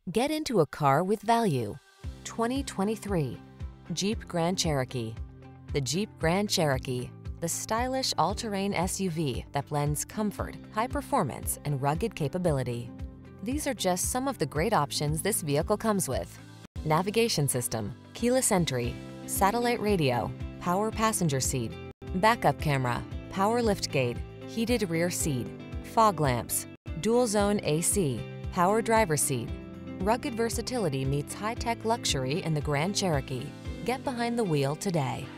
Get into a car with value. 2023 Jeep Grand Cherokee. The Jeep Grand Cherokee, the stylish all-terrain SUV that blends comfort, high performance, and rugged capability. These are just some of the great options this vehicle comes with: navigation system, keyless entry, satellite radio, power passenger seat, backup camera, power liftgate, heated rear seat, fog lamps, dual zone AC, power driver seat. Rugged versatility meets high-tech luxury in the Grand Cherokee. Get behind the wheel today.